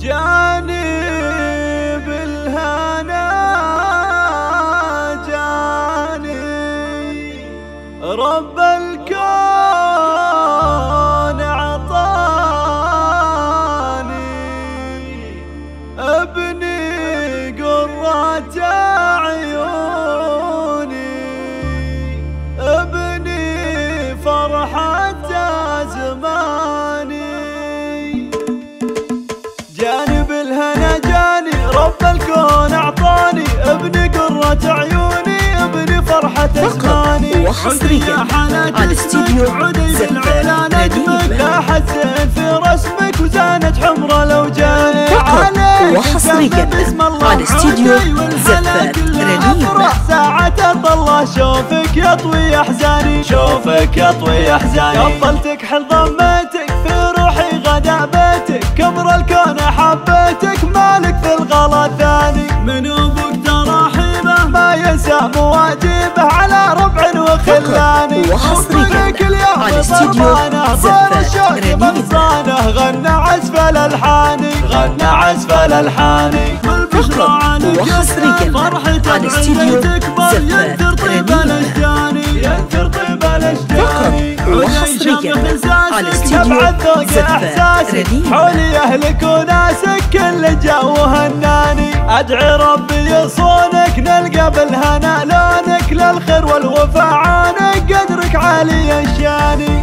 جاني بالهنا جاني رب الكون عطاني ابني قرة عيوني ابني فرحة زماني جاني بالهنا جاني رب الكون اعطاني ابني قرة عيوني ابني فرحة زماني وحصريا على استديو زفة رديم لا حسن في رسمك وزانت حمرة لو جاني وحصريا على استديو زفة رديم ساعة الله شوفك يطوي احزاني شوفك يطوي احزاني قبلتك حل ضمتك في روحي غدا بيتك كبر الكون حبيتك مالك في الغلا ثاني من ابوك تراحيبه ما ينسى مواجبه على ربع وخلاني وحصريا على استديو زفة رديم غنى عزف الالحاني غنى عزف الالحاني وحصريا على استديو زفة رديم ينثر طيب الاشجاني وحصريا على استديو زفة رديم حولي اهلك وناسك كل جو هناني ادعي ربي يصونك نلقى بالهنا لونك للخير والوفا عانك قدرك عالي الشاني